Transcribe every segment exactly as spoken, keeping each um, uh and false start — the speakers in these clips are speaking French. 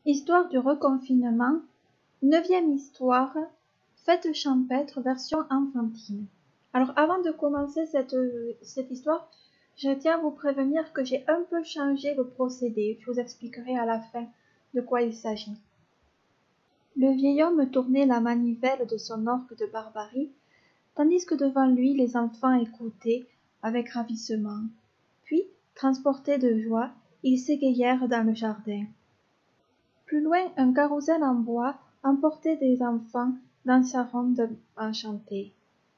Histoire du reconfinement, neuvième histoire, fête champêtre version enfantine. Alors avant de commencer cette, cette histoire, je tiens à vous prévenir que j'ai un peu changé le procédé. Je vous expliquerai à la fin de quoi il s'agit. Le vieil homme tournait la manivelle de son orgue de barbarie, tandis que devant lui les enfants écoutaient avec ravissement. Puis, transportés de joie, ils s'égayèrent dans le jardin. Plus loin, un carrousel en bois emportait des enfants dans sa ronde enchantée.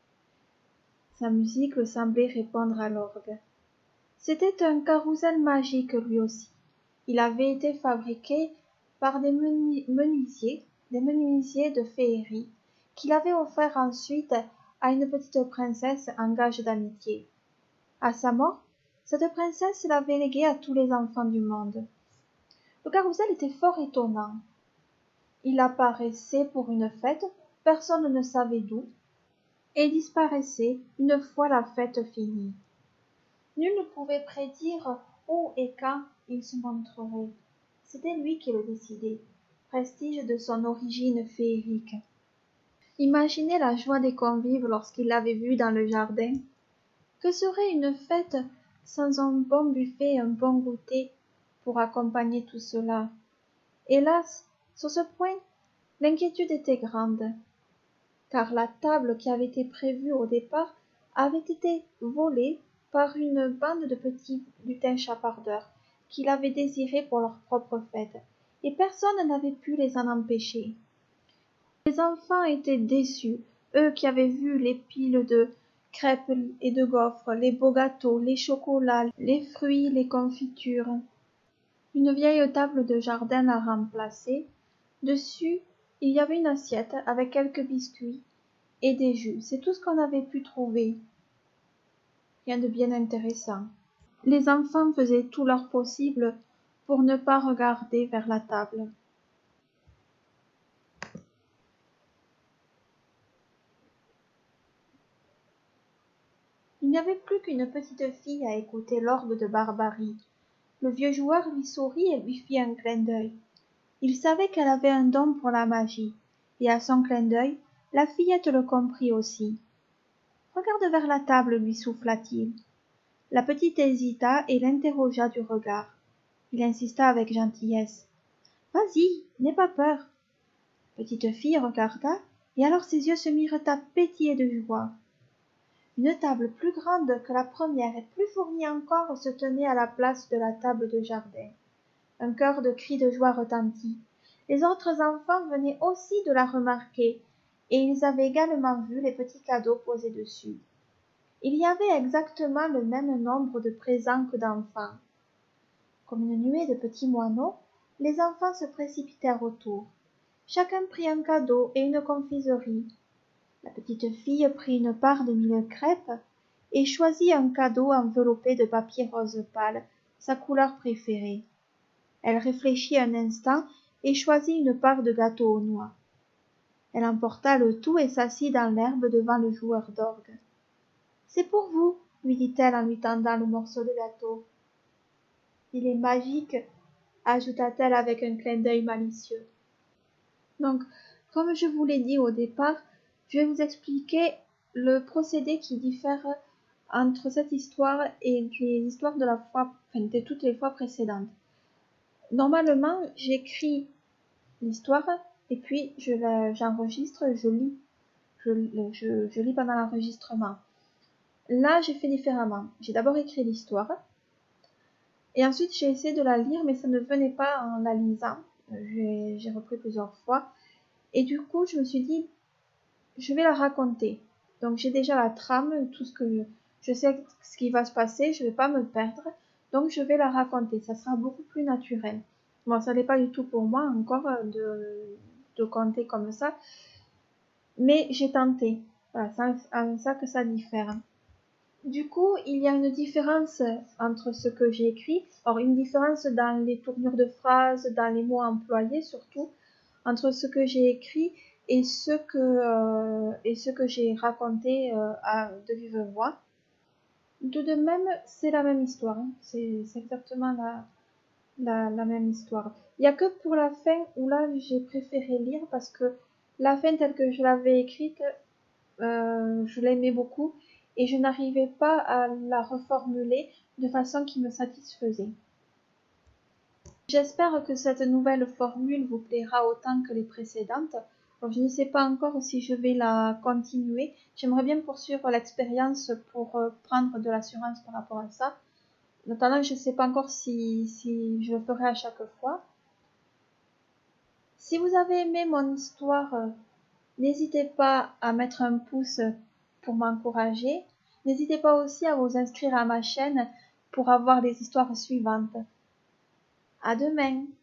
Sa musique semblait répondre à l'orgue. C'était un carrousel magique lui aussi. Il avait été fabriqué par des menuisiers, des menuisiers de féerie, qu'il avait offert ensuite à une petite princesse en gage d'amitié. À sa mort, cette princesse l'avait légué à tous les enfants du monde. Le carrousel était fort étonnant. Il apparaissait pour une fête, personne ne savait d'où, et disparaissait une fois la fête finie. Nul ne pouvait prédire où et quand il se montrerait. C'était lui qui le décidait, prestige de son origine féerique. Imaginez la joie des convives lorsqu'ils l'avaient vu dans le jardin. Que serait une fête sans un bon buffet et un bon goûter pour accompagner tout cela? Hélas, sur ce point, l'inquiétude était grande, car la table qui avait été prévue au départ avait été volée par une bande de petits lutins chapardeurs qui l'avaient désirée pour leur propre fête, et personne n'avait pu les en empêcher. Les enfants étaient déçus, eux qui avaient vu les piles de crêpes et de gaufres, les beaux gâteaux, les chocolats, les fruits, les confitures. Une vieille table de jardin la remplaçait. Dessus, il y avait une assiette avec quelques biscuits et des jus. C'est tout ce qu'on avait pu trouver. Rien de bien intéressant. Les enfants faisaient tout leur possible pour ne pas regarder vers la table. Il n'y avait plus qu'une petite fille à écouter l'orgue de barbarie. Le vieux joueur lui sourit et lui fit un clin d'œil. Il savait qu'elle avait un don pour la magie, et à son clin d'œil, la fillette le comprit aussi. « Regarde vers la table, lui souffla-t-il. La petite hésita et l'interrogea du regard. Il insista avec gentillesse. « Vas-y, n'aie pas peur. » La petite fille regarda, et alors ses yeux se mirent à pétiller de joie. Une table plus grande que la première et plus fournie encore se tenait à la place de la table de jardin. Un chœur de cris de joie retentit. Les autres enfants venaient aussi de la remarquer, et ils avaient également vu les petits cadeaux posés dessus. Il y avait exactement le même nombre de présents que d'enfants. Comme une nuée de petits moineaux, les enfants se précipitèrent autour. Chacun prit un cadeau et une confiserie. La petite fille prit une part de mille crêpes et choisit un cadeau enveloppé de papier rose pâle, sa couleur préférée. Elle réfléchit un instant et choisit une part de gâteau aux noix. Elle emporta le tout et s'assit dans l'herbe devant le joueur d'orgue. « C'est pour vous, lui dit-elle en lui tendant le morceau de gâteau. « Il est magique, ajouta-t-elle avec un clin d'œil malicieux. Donc, comme je vous l'ai dit au départ, je vais vous expliquer le procédé qui diffère entre cette histoire et les histoires de la fois, enfin, de toutes les fois précédentes. Normalement, j'écris l'histoire et puis je la, j'enregistre, je lis. Je, je, je lis pendant l'enregistrement. Là, j'ai fait différemment. J'ai d'abord écrit l'histoire et ensuite j'ai essayé de la lire, mais ça ne venait pas en la lisant. J'ai, j'ai repris plusieurs fois et du coup, je me suis dit, je vais la raconter. Donc, j'ai déjà la trame, tout ce que je, je sais ce qui va se passer, je ne vais pas me perdre. Donc, je vais la raconter. Ça sera beaucoup plus naturel. Bon, ça n'est pas du tout pour moi encore de, de conter comme ça. Mais j'ai tenté. Voilà, c'est en ça que ça diffère. Du coup, il y a une différence entre ce que j'ai écrit. Alors, une différence dans les tournures de phrases, dans les mots employés surtout, entre ce que j'ai écrit et ce que, euh, et ce que j'ai raconté euh, à, de vive voix. Tout de même, c'est la même histoire. Hein. C'est, c'est exactement la, la, la même histoire. Il n'y a que pour la fin où là j'ai préféré lire parce que la fin telle que je l'avais écrite, euh, je l'aimais beaucoup et je n'arrivais pas à la reformuler de façon qui me satisfaisait. J'espère que cette nouvelle formule vous plaira autant que les précédentes. Alors, je ne sais pas encore si je vais la continuer. J'aimerais bien poursuivre l'expérience pour euh, prendre de l'assurance par rapport à ça. Notamment, je ne sais pas encore si, si je le ferai à chaque fois. Si vous avez aimé mon histoire, euh, n'hésitez pas à mettre un pouce pour m'encourager. N'hésitez pas aussi à vous inscrire à ma chaîne pour avoir les histoires suivantes. À demain!